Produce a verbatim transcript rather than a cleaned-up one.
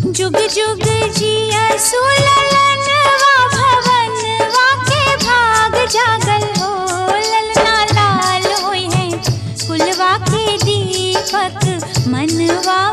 जुग जुग जिया सुललनवा भवनवा के भाग जागल हो। ललना लाल होई है कुलवा के दीपक मनवा